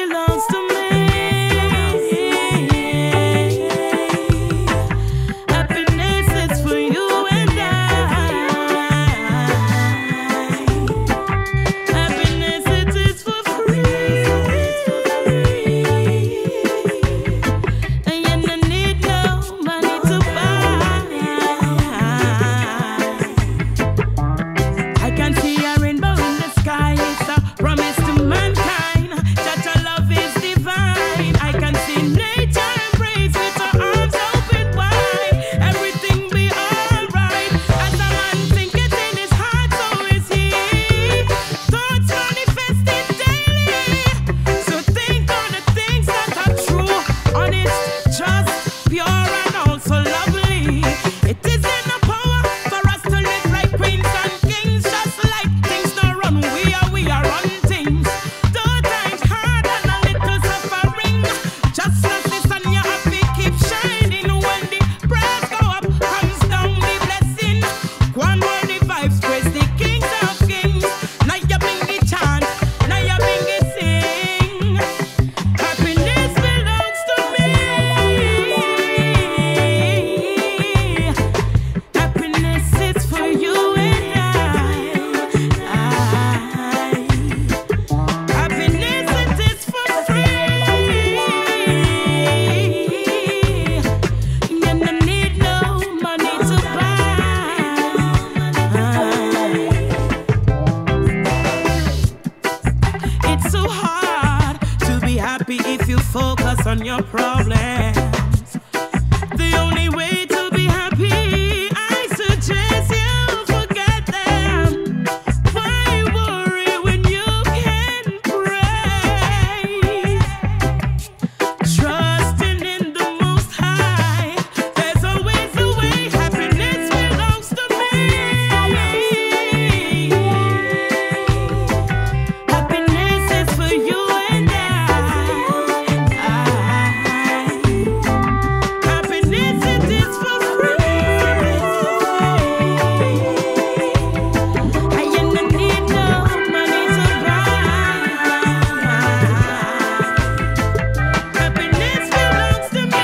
belongs to me. Happiness is for you and I. Happiness it is for free. And you don't need no money to buy. I can see a rainbow in the sky. It's a promise to mankind that your love is divine. I can see nature embrace with her arms open wide. Everything be alright. As a man thinketh in his heart, so is he. Thoughts manifested daily. So think on the things that are true, honest, just, pure, and also lovely. It is in the power for us to live like queens and kings, just like things not run. We are run things. Though times hard and a little suffering, just like the sun, you have to keep shining. When the prayers go up, comes down the blessing. One more the vibes, praise the kings of kings. Now you bring the chant, now you bring the sing. Happiness belongs to me. Happiness is for you and I. Happiness it is for free. You don't need no money to buy. It's so hard to be happy if you focus on your problems. The only way to be happy, I suggest you forget them. Why worry when you can pray? Trusting in the Most High, there's always a way. Happiness belongs to me. Happiness is for you and I. Happiness it is for free. And you don't need no money to buy. Happiness belongs to me.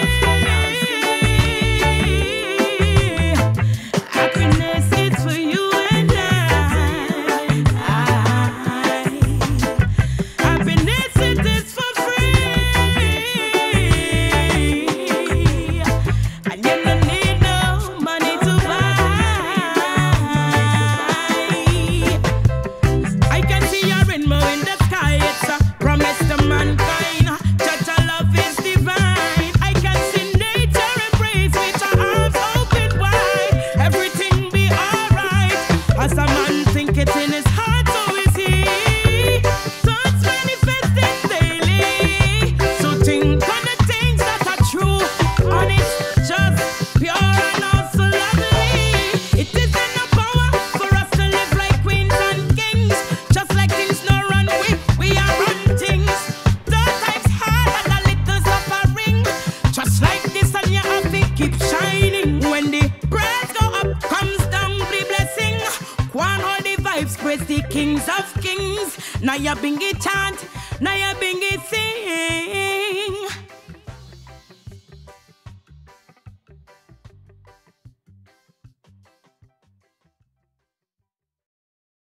Happiness is for you and I. Happiness it is for free. And you don't need no money to buy. I can see a rainbow in the sky. It's a promise to mankind that your love is divine. I can see nature embrace with her arms open wide. Everything be alright. As a man thinketh in his heart, so is he. Thoughts manifested daily. So think on the things that are true, honest, just, pure, and also lovely. It is in the power for us to live like queens and kings, just like things no run. We are run things. Though times hard and a little suffering, just like the sun, you have to keep shining. When the prayers go up, comes down the blessing. One all the vibes, praise the kings of kings. Now you bring it chant, now you bring it sing.